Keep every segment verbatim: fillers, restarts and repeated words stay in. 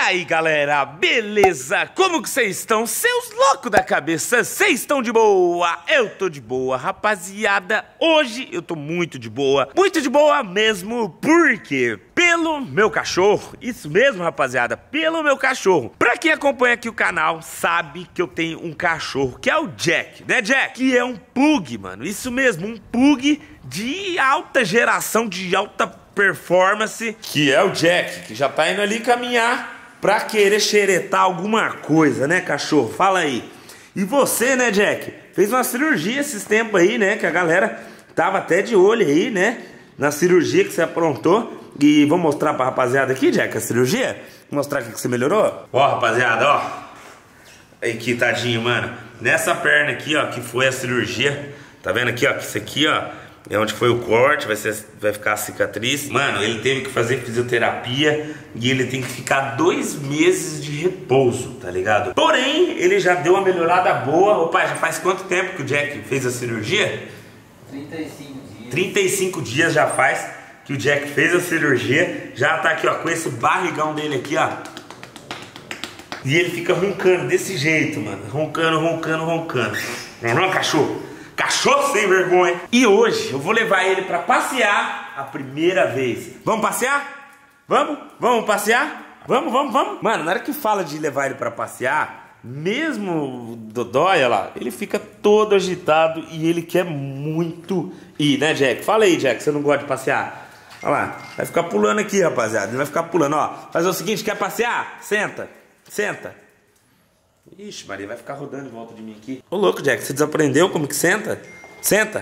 aí, galera, beleza? Como que vocês estão? Seus loucos da cabeça, vocês estão de boa? Eu tô de boa, rapaziada. Hoje eu tô muito de boa, muito de boa mesmo, porque pelo meu cachorro, isso mesmo, rapaziada, pelo meu cachorro. Pra quem acompanha aqui o canal, sabe que eu tenho um cachorro, que é o Jack, né, Jack? Que é um pug, mano, isso mesmo, um pug de alta geração, de alta performance, que é o Jack, que já tá indo ali caminhar pra querer xeretar alguma coisa, né, cachorro? Fala aí. E você, né, Jack? Fez uma cirurgia esses tempos aí, né? Que a galera tava até de olho aí, né? Na cirurgia que você aprontou. E vou mostrar pra rapaziada aqui, Jack, a cirurgia. Vou mostrar aqui que você melhorou. Ó, rapaziada, ó. Aí que tadinho, mano. Nessa perna aqui, ó, que foi a cirurgia. Tá vendo aqui, ó? Que isso aqui, ó, é onde foi o corte, vai, ser, vai ficar a cicatriz. Mano, ele teve que fazer fisioterapia e ele tem que ficar dois meses de repouso, tá ligado? Porém, ele já deu uma melhorada boa. Ô pai, já faz quanto tempo que o Jack fez a cirurgia? trinta e cinco dias. trinta e cinco dias já faz que o Jack fez a cirurgia. Já tá aqui, ó, com esse barrigão dele aqui, ó. E ele fica roncando desse jeito, mano. Roncando, roncando, roncando. Não é não, cachorro? Cachorro sem vergonha. E hoje eu vou levar ele pra passear a primeira vez. Vamos passear? Vamos? Vamos passear? Vamos, vamos, vamos. Mano, na hora que fala de levar ele pra passear, mesmo o Dodói, olha lá, ele fica todo agitado e ele quer muito ir, né, Jack? Fala aí, Jack, você não gosta de passear? Olha lá, vai ficar pulando aqui, rapaziada. Ele vai ficar pulando, ó. Fazer o seguinte, quer passear? Senta, senta. Ixi, Maria, vai ficar rodando em volta de mim aqui. Ô louco, Jack, você desaprendeu como que senta? Senta.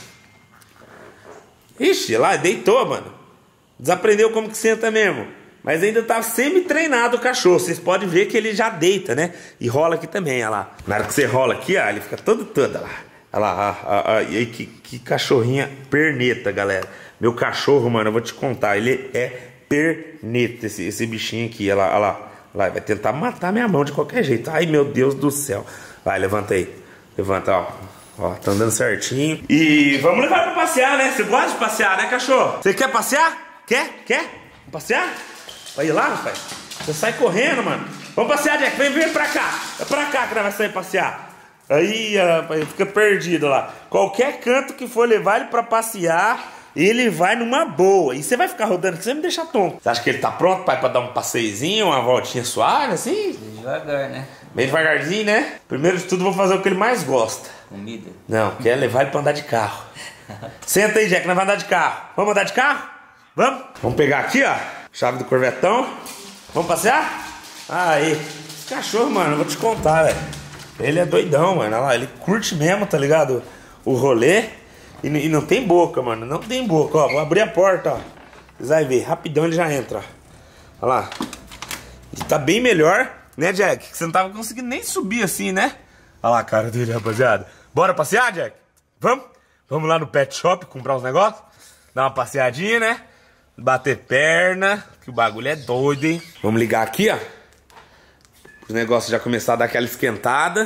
Ixi, lá, deitou, mano. Desaprendeu como que senta mesmo. Mas ainda tá semi-treinado o cachorro. Vocês podem ver que ele já deita, né? E rola aqui também, olha lá. Na hora que você rola aqui, ó, ele fica todo, todo, olha lá. Olha lá, ó, ó, ó. E aí, que, que cachorrinha perneta, galera. Meu cachorro, mano, eu vou te contar, ele é perneta, esse, esse bichinho aqui, olha lá, olha lá. Vai, vai tentar matar minha mão de qualquer jeito. Ai, meu Deus do céu. Vai, levanta aí. Levanta, ó. Ó, tá andando certinho. E vamos levar pra passear, né? Você gosta de passear, né, cachorro? Você quer passear? Quer? Quer? Vamos passear? Vai ir lá, rapaz? Você sai correndo, mano. Vamos passear, Jack. Vem, vem pra cá. É pra cá que nós vamos sair passear. Aí, rapaz, fica perdido lá. Qualquer canto que for levar ele pra passear, ele vai numa boa. E você vai ficar rodando que você me deixa tonto. Você acha que ele tá pronto, pai, pra dar um passeiozinho, uma voltinha suave, assim? Devagar, né? Bem devagarzinho, né? Primeiro de tudo, vou fazer o que ele mais gosta. Comida? Não, quer levar ele pra andar de carro. Senta aí, Jack, nós vamos andar de carro. Vamos andar de carro? Vamos? Vamos pegar aqui, ó, chave do Corvetão. Vamos passear? Aí. Esse cachorro, mano, eu vou te contar, velho. Ele é doidão, mano. Olha lá, ele curte mesmo, tá ligado? O rolê. E, e não tem boca, mano. Não tem boca, ó. Vou abrir a porta, ó. Vocês vão ver. Rapidão ele já entra, ó. Olha lá. E tá bem melhor, né, Jack? Você não tava conseguindo nem subir assim, né? Olha lá a cara dele, rapaziada. Bora passear, Jack? Vamos? Vamos lá no pet shop comprar uns negócios? Dar uma passeadinha, né? Bater perna. Que o bagulho é doido, hein? Vamos ligar aqui, ó. O negócio já começar a dar aquela esquentada.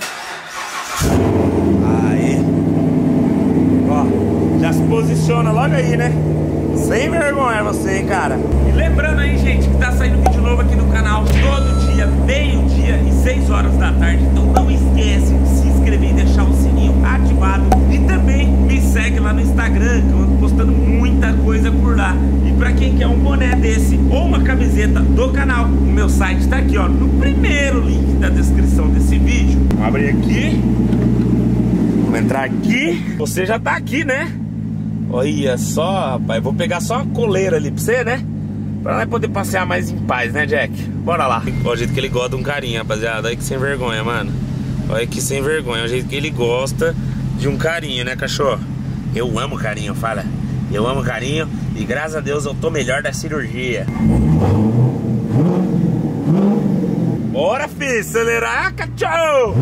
Já se posiciona logo aí, né? Sem vergonha você, hein, cara. E lembrando aí, gente, que tá saindo vídeo novo aqui no canal todo dia, meio-dia e seis horas da tarde. Então não esquece de se inscrever e deixar o sininho ativado. E também me segue lá no Instagram, que eu ando postando muita coisa por lá. E pra quem quer um boné desse ou uma camiseta do canal, o meu site tá aqui, ó, no primeiro link da descrição desse vídeo. Vamos abrir aqui. Vamos entrar aqui. Você já tá aqui, né? Olha só, rapaz, vou pegar só uma coleira ali pra você, né? Pra nós poder passear mais em paz, né, Jack? Bora lá. Olha o jeito que ele gosta de um carinho, rapaziada. Olha que sem vergonha, mano. Olha que sem vergonha, é o jeito que ele gosta de um carinho, né, cachorro? Eu amo carinho, fala. Eu amo carinho e graças a Deus eu tô melhor da cirurgia. Bora, filho, acelerar, cachorro!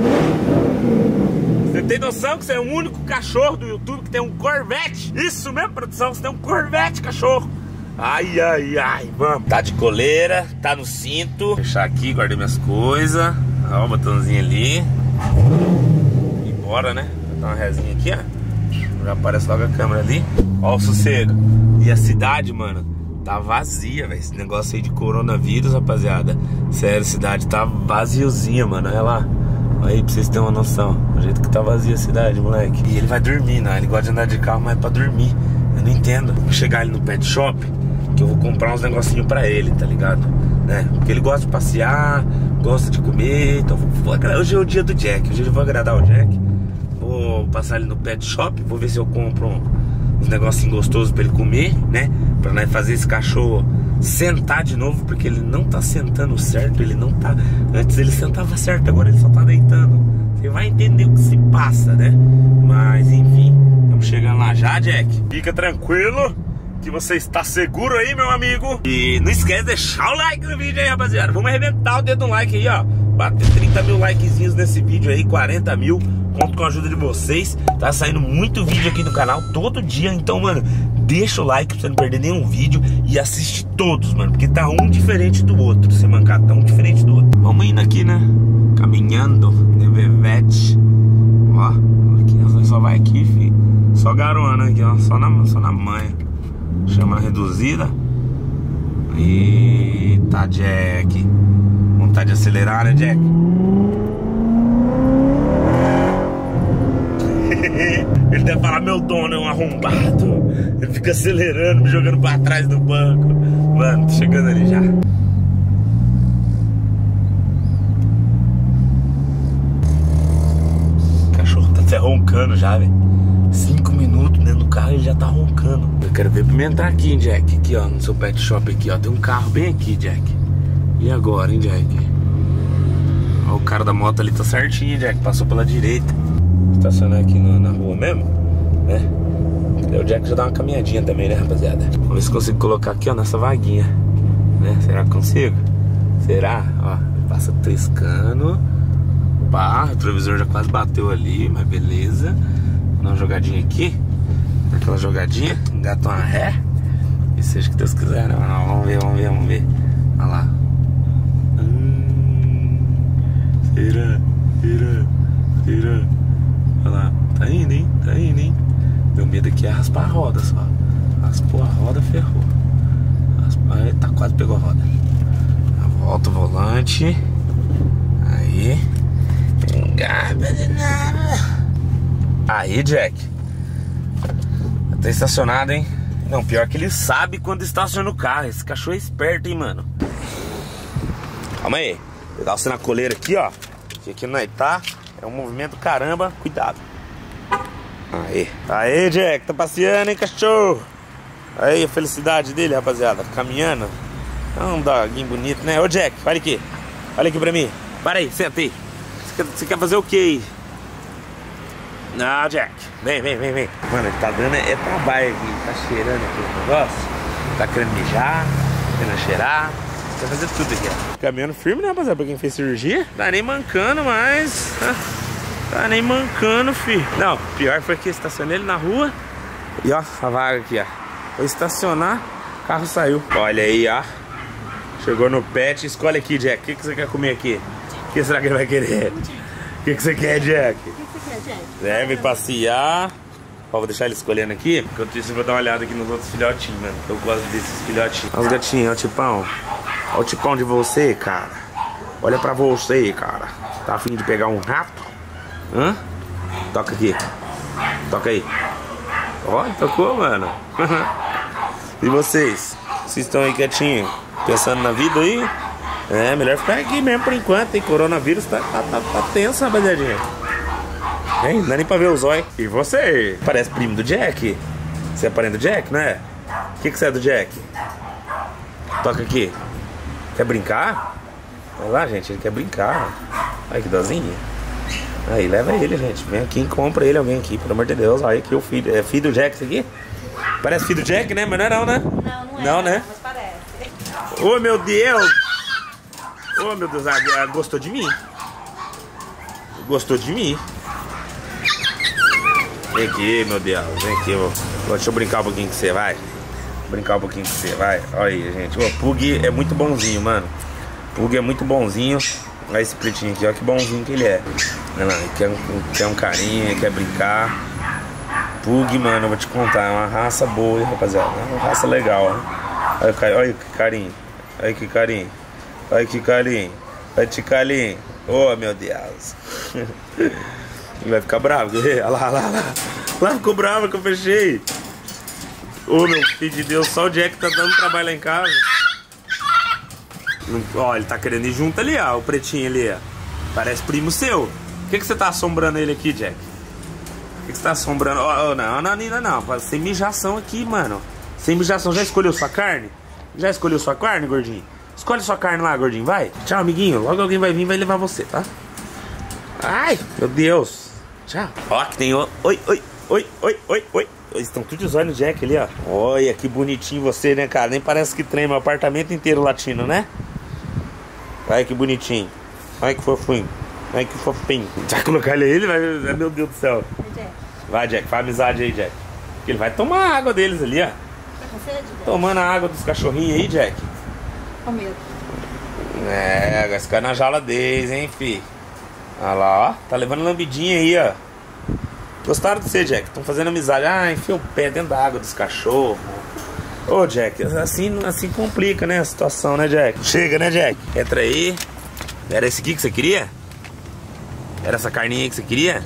Você tem noção que você é o único cachorro do YouTube que tem um Corvette? Isso mesmo, produção, você tem um Corvette, cachorro. Ai, ai, ai, vamos. Tá de coleira, tá no cinto. Fechar aqui, guardei minhas coisas. Ó, o botãozinho ali. E bora, né? Vou dar uma resinha aqui, ó. Já aparece logo a câmera ali. Ó o sossego. E a cidade, mano, tá vazia, velho. Esse negócio aí de coronavírus, rapaziada. Sério, a cidade tá vaziozinha, mano. Olha lá. Aí, pra vocês terem uma noção. O jeito que tá vazia a cidade, moleque. E ele vai dormir, né? Ele gosta de andar de carro, mas é pra dormir. Eu não entendo. Vou chegar ele no pet shop, que eu vou comprar uns negocinhos pra ele, tá ligado? Né? Porque ele gosta de passear, gosta de comer. Então, vou, vou, hoje é o dia do Jack. Hoje eu vou agradar o Jack. Vou passar ele no pet shop. Vou ver se eu compro um, uns negocinhos gostosos pra ele comer, né? Pra nós fazer esse cachorro sentar de novo, porque ele não tá sentando certo. Ele não tá... Antes ele sentava certo, agora ele só tá deitando. Você vai entender o que se passa, né? Mas enfim, estamos chegando lá já, Jack. Fica tranquilo que você está seguro aí, meu amigo. E não esquece de deixar o like no vídeo aí, rapaziada. Vamos arrebentar o dedo no like aí, ó. Bater trinta mil likezinhos nesse vídeo aí, quarenta mil. Conto com a ajuda de vocês. Tá saindo muito vídeo aqui no canal todo dia. Então, mano, deixa o like pra você não perder nenhum vídeo. E assiste todos, mano, porque tá um diferente do outro. Se mancar, tá um diferente do outro. Vamos indo aqui, né? Caminhando de Vevete. Ó, aqui, nós só vai aqui, filho. Só garoando aqui, ó. Só na, só na manha. Chama reduzida. Eita, Jack. Vontade de acelerar, né, Jack? Ele deve falar, meu dono é um arrombado. Ele fica acelerando, me jogando pra trás do banco. Mano, tô chegando ali já. O cachorro tá até roncando já, velho. Cinco minutos dentro do carro, ele já tá roncando. Eu quero ver pra mim entrar aqui, hein, Jack. Aqui, ó, no seu pet shop aqui, ó. Tem um carro bem aqui, Jack. E agora, hein, Jack? Ó, o cara da moto ali tá certinho, Jack. Passou pela direita. Estacionar aqui na, na rua mesmo, né? Aí o Jack já dá uma caminhadinha também, né, rapaziada? Vamos ver se consigo colocar aqui, ó, nessa vaguinha, né? Será que consigo? Será? Ó, passa triscando. Pá, o retrovisor já quase bateu ali, mas beleza. Dá uma jogadinha aqui. Aquela jogadinha, engata uma ré. E seja o que Deus quiser, né? Não, vamos ver, vamos ver, vamos ver. Olha lá. Hum, será? Será? Será? Olha lá, tá indo, hein? Tá indo, hein? Meu medo aqui é raspar a roda só. Raspou a roda, ferrou. Raspar, eita, quase pegou a roda. Volta o volante. Aí. Engarba de nada. Aí, Jack. Tá estacionado, hein? Não, pior que ele sabe quando estaciona o carro. Esse cachorro é esperto, hein, mano? Calma aí. Vou pegar você na coleira aqui, ó. Que aqui não é tá. É um movimento caramba, cuidado. Aí, aí, Jack, tá passeando, hein, cachorro? Aí, a felicidade dele, rapaziada, caminhando. É um doguinho bonito, né? Ô, Jack, olha aqui. Olha aqui pra mim. Para aí, senta aí. Você quer, você quer fazer o que aí? Não, Jack. Vem, vem, vem, vem. Mano, ele tá dando é trabalho aqui. Tá cheirando aqui o negócio. Tá querendo mijar, querendo cheirar. Vai fazer tudo aqui, ó. Caminhando firme, né, rapaziada? Pra quem fez cirurgia. Tá nem mancando mais. Tá nem mancando, filho. Não, pior foi que eu estacionei ele na rua. E ó, a vaga aqui, ó. Foi estacionar, o carro saiu. Olha aí, ó. Chegou no pet. Escolhe aqui, Jack. O que, que você quer comer aqui? O que será que ele vai querer? O que, que você quer, Jack? O que você quer, Jack? Deve passear. Ó, vou deixar ele escolhendo aqui. Enquanto isso, eu vou dar uma olhada aqui nos outros filhotinhos, mano. Eu gosto desses filhotinhos. Olha os gatinhos, ó, o tipão. Olha o tipão de você, cara. Olha pra você, cara. Tá afim de pegar um rato? Hã? Toca aqui. Toca aí. Ó, tocou, mano. E vocês? Vocês estão aí quietinhos? Pensando na vida aí? É, melhor ficar aqui mesmo por enquanto, hein? Coronavírus tá, tá, tá, tá tenso, rapaziadinha. Hein? Não dá nem pra ver os olhos. E você? Parece primo do Jack. Você é parente do Jack, não é? O que, que você é do Jack? Toca aqui. Quer brincar? Vai lá, gente, ele quer brincar. Ai, que dozinha. Aí, leva ele, gente. Vem aqui e compra ele, alguém aqui, pelo amor de Deus. Aí aqui o filho. É filho do Jack isso aqui? Parece filho do Jack, né? Mas não é não, né? Não, não é. Não, né? Mas parece. Ô, meu Deus! Ô, meu Deus, ah, gostou de mim? Gostou de mim? Vem aqui, meu Deus, vem aqui, ó. Deixa eu brincar um pouquinho com você, vai. Brincar um pouquinho com você, vai. Olha aí, gente. O Pug é muito bonzinho, mano. Pug é muito bonzinho. Olha esse pretinho aqui, olha que bonzinho que ele é. Olha lá, ele quer um, quer um carinho, ele quer brincar. Pug, mano, eu vou te contar, é uma raça boa, hein, rapaziada. É uma raça legal, né? Olha, olha que carinho. Olha que carinho. Olha que carinho. Olha que carinho. Oh, meu Deus. Ele vai ficar bravo. Olha lá, olha lá, olha lá. Lá ficou bravo que eu fechei. Ô, oh, meu filho de Deus. Só o Jack tá dando trabalho lá em casa. Ó, oh, ele tá querendo ir junto ali, ó. O pretinho ali, ó. Parece primo seu. Por que, que você tá assombrando ele aqui, Jack? Por que, que você tá assombrando? Oh, oh, não, não, não, não. Sem mijação aqui, mano. Sem mijação. Já escolheu sua carne? Já escolheu sua carne, gordinho? Escolhe sua carne lá, gordinho, vai. Tchau, amiguinho. Logo alguém vai vir e vai levar você, tá? Ai, meu Deus. Tchau. Ó, que tem... Oi, oi, oi, oi, oi, oi. Eles estão tudo usando o Jack ali, ó. Olha, que bonitinho você, né, cara? Nem parece que treme o apartamento inteiro latino, né? Olha que bonitinho. Olha que fofinho. Olha que fofinho. Já colocar ele aí, ele vai... Meu Deus do céu. Vai, Jack. Faz amizade aí, Jack. Porque ele vai tomar a água deles ali, ó. Tá com sede, Jack? Tomando a água dos cachorrinhos aí, Jack. Com medo. É, vai ficar na jaula deles, hein, fi. Olha lá, ó. Tá levando lambidinha aí, ó. Gostaram de você, Jack? Estão fazendo amizade. Ah, enfia o pé dentro da água dos cachorros. Ô, Jack, assim, assim complica, né, a situação, né, Jack? Chega, né, Jack? Entra aí. Era esse aqui que você queria? Era essa carninha aí que você queria?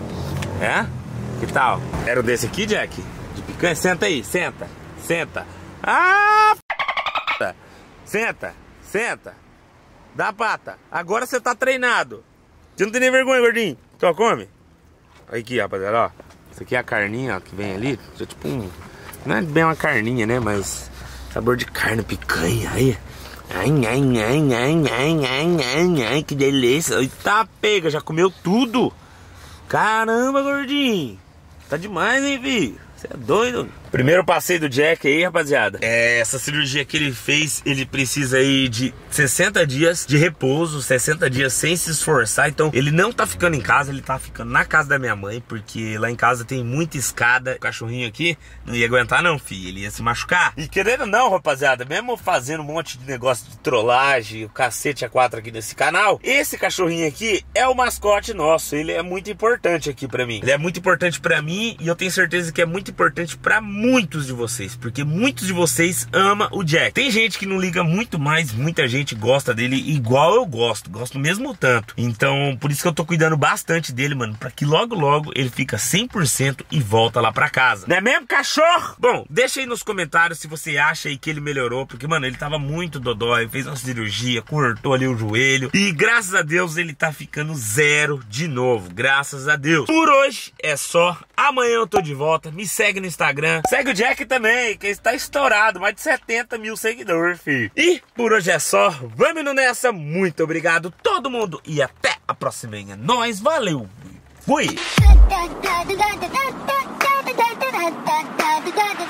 É? Que tal? Era o desse aqui, Jack? De picanha? Senta aí, senta. Senta. Ah, f... Senta, senta. Dá a pata. Agora você tá treinado. Você não tem nem vergonha, gordinho. Só come. Olha aqui, rapaziada, ó. Isso aqui é a carninha, ó, que vem ali. É tipo um... Não é bem uma carninha, né? Mas... Sabor de carne, picanha. Aí. Ai, ai, ai, ai, ai, ai, ai, ai, que delícia. Eita, pega, já comeu tudo. Caramba, gordinho. Tá demais, hein, filho? Você é doido. Primeiro passeio do Jack aí, rapaziada. É, essa cirurgia que ele fez, ele precisa aí de sessenta dias de repouso, sessenta dias sem se esforçar. Então, ele não tá ficando em casa, ele tá ficando na casa da minha mãe, porque lá em casa tem muita escada. O cachorrinho aqui não ia aguentar não, filho, ele ia se machucar. E querendo ou não, rapaziada, mesmo fazendo um monte de negócio de trollagem, o cacete a quatro aqui nesse canal, esse cachorrinho aqui é o mascote nosso. Ele é muito importante aqui pra mim. Ele é muito importante pra mim e eu tenho certeza que é muito importante pra muitos de vocês, porque muitos de vocês amam o Jack. Tem gente que não liga muito, mais muita gente gosta dele igual eu gosto, gosto mesmo tanto. Então, por isso que eu tô cuidando bastante dele, mano, pra que logo logo ele fica cem por cento e volta lá pra casa. Não é mesmo, cachorro? Bom, deixa aí nos comentários se você acha aí que ele melhorou, porque, mano, ele tava muito dodói, fez uma cirurgia, cortou ali o joelho e graças a Deus ele tá ficando zero de novo, graças a Deus. Por hoje é só, amanhã eu tô de volta, me segue no Instagram, segue o Jack também, que está estourado, mais de setenta mil seguidores, filho. E por hoje é só, vamos indo nessa, muito obrigado todo mundo e até a próxima. É nóis, valeu, fui!